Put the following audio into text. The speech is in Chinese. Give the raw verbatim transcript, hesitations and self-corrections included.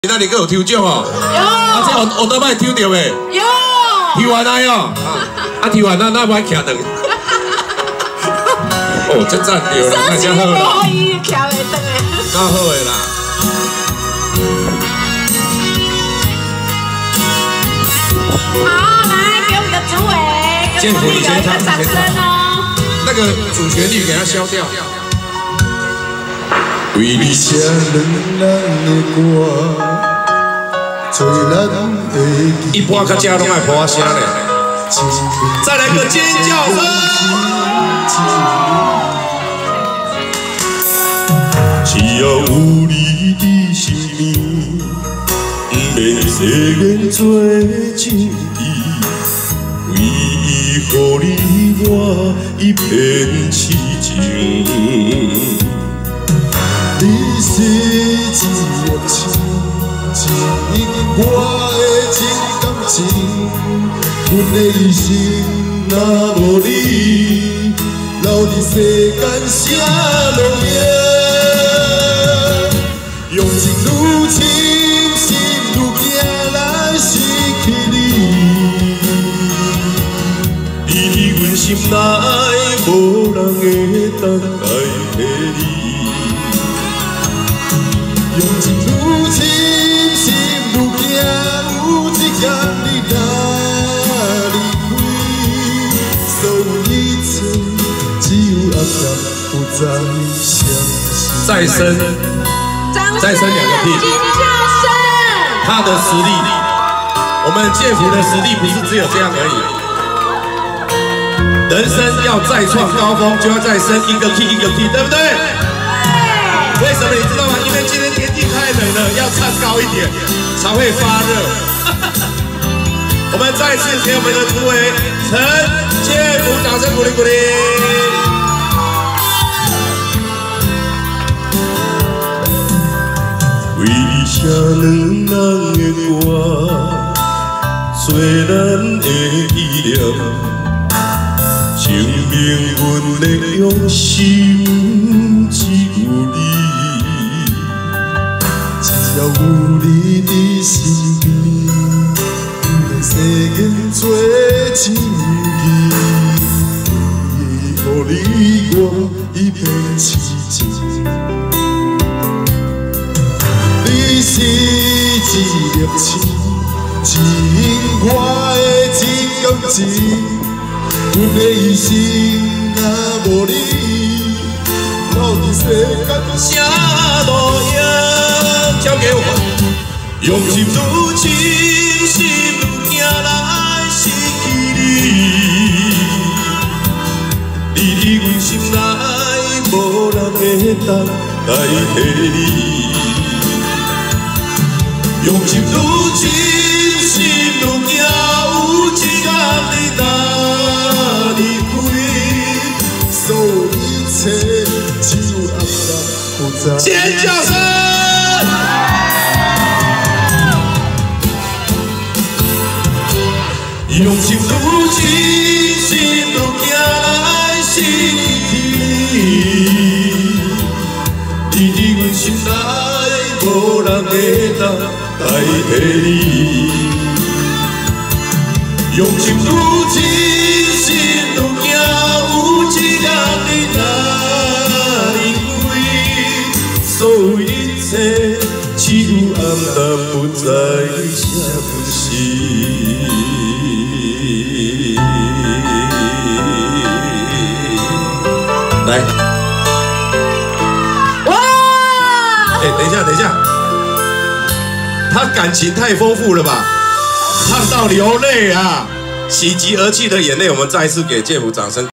那你个有抽奖哦？ 有。 啊，这我我都卖抽到的。 有。 抽完来哦。啊，抽完那那不爱徛等。哦，这赞对啦，那真好啦。 可以徛袂等的。 那好的啦。 好，来给我们的主委，给我们有一个掌声哦。 那个主旋律给它消掉。 为你写两人的歌，做咱的一般较正拢爱破声嘞。再来个尖叫声！ 只要有你的身边，不免世间做情义，唯伊予你我一片痴情。你是一粒星，一因我的真感情，阮的一生若无你，留伫世间啥路用？用情愈深，心愈惊来失去你，你伫阮心内，无人会当代替你。用情愈深，心愈惊，有一天你若离开，所有一切只有暗淡，不再相信。 再生，再生两个 P， 尖叫声。 他的实力，我们建福的实力不是只有这样而已。人生要再创高峰，就要再升一个 key 一个 key， 对不对？为什么你知道吗？因为今天天气太冷了，要唱高一点才会发热。我们再次给我们的主委陈建福掌声鼓励鼓励。 为你写两人的歌，做咱的依恋，证明阮的用心只有你。只要有你伫身边，不免世间做情义，予你我一片痴情。你是一粒星，只因我的真感情，阮的一生若无你，留伫世间啥路用？交给我，用心如情，心愈惊来失去你，你伫阮心内，无人会当代替你。用心如情，心愈惊，有一天你若离开，所有一切只有暗淡，不再。 尖叫声！ 用心如情，心愈惊来失去你，你伫阮心内，无人会当代替你。用心如情，心愈惊，有一天你若离开，所有一切只有暗淡，不再相信。 来， 哇！ 哎，等一下，等一下，他感情太丰富了吧，唱到流泪啊，喜极而泣的眼泪，我们再一次给建福掌声。